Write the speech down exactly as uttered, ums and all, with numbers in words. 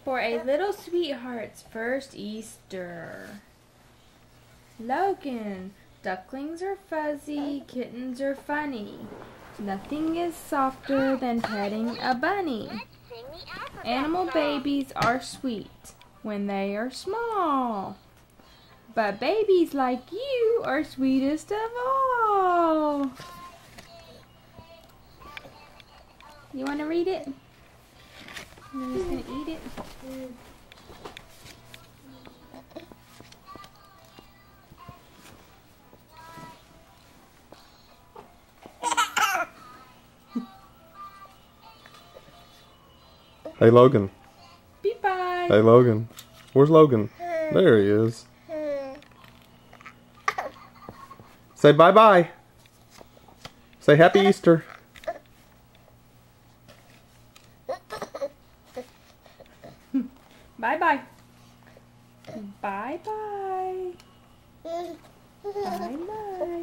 for a little sweetheart's first Easter. Logan, ducklings are fuzzy, kittens are funny. Nothing is softer than petting a bunny. Animal babies are sweet when they are small. But babies like you are sweetest of all. You want to read it? You're just going to eat it? Hey, Logan. Bye-bye. Hey, Logan. Where's Logan? There he is. Say bye-bye. Say Happy Easter. Bye-bye. Bye-bye. Bye-bye.